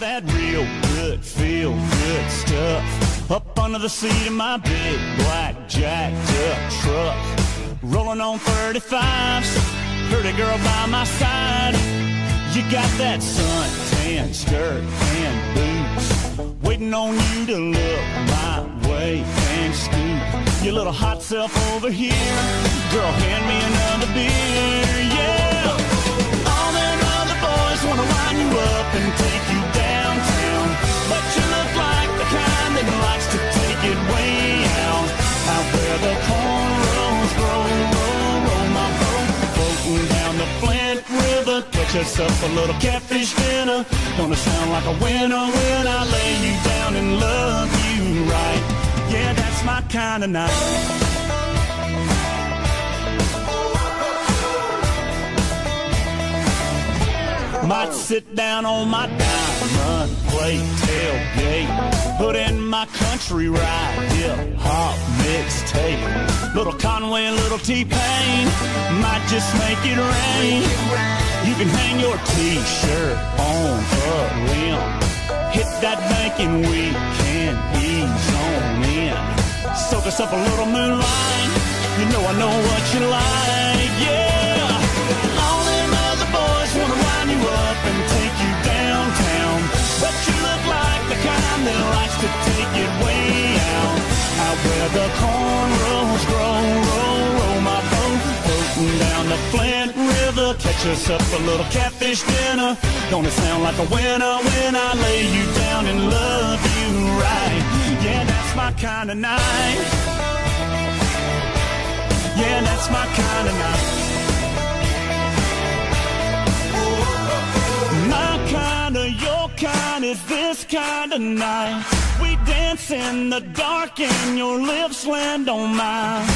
that real good, feel good stuff up under the seat of my big black jacked up truck. Rolling on 35s, pretty girl by my side. You got that suntan skirt and boots, waiting on you to look my way and scoop your little hot self over here. Girl, hand me another beer, yeah. All them other boys wanna line you up and take you downtown, but you look like the kind that likes to take it way out. Out where the cornrows grow, roll my boat, floating down the Flint River. Catch us up a little catfish dinner. Gonna sound like a winner when I lay you down and love you right. Yeah, that's my kind of night. Might sit down on my diamond plate tailgate, put in my country ride, hip-hop mixtape. Little Conway, little T-Pain, might just make it rain. You can hang your T-shirt on a limb, hit that bank and we can ease on in. Soak us up a little moonlight, you know I know what you like, yeah. All them other boys wanna line you up and take you downtown, but you look like the kind that likes to take it way out. Out where the cornrows grow, roll my boat, floating down the Flint River. Catch us up a little catfish dinner. Gonna sound like a winner when I lay you down and love you right. Yeah, that's my kind of night. Yeah, that's my kind of night. My kind of, your kind is this kind of night. We dance in the dark and your lips land on mine.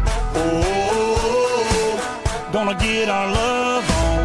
Oh, gonna get our love on.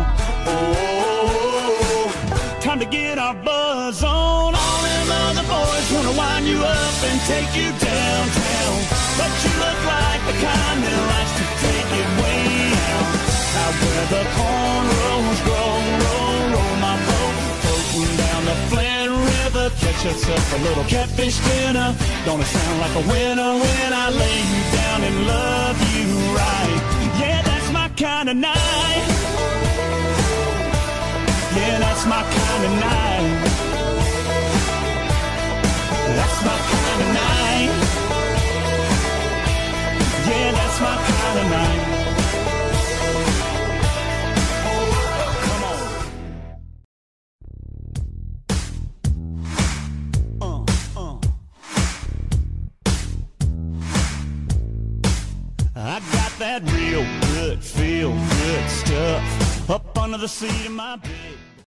Oh, time to get our buzz on. All them other boys wanna wind you up and take you downtown, but you look like the kind that likes to take it way out. Out where the cornrows grow, roll my boat, floating down the Flint River. Catch us up a little catfish dinner. Gonna sound like a winner when I lay you down and love you right. Yeah, that's my kind of night. Yeah, that's my kind of night. That's my kind of night. Yeah, that's my kind of night. I got that real good, feel good stuff up under the seat of my bed.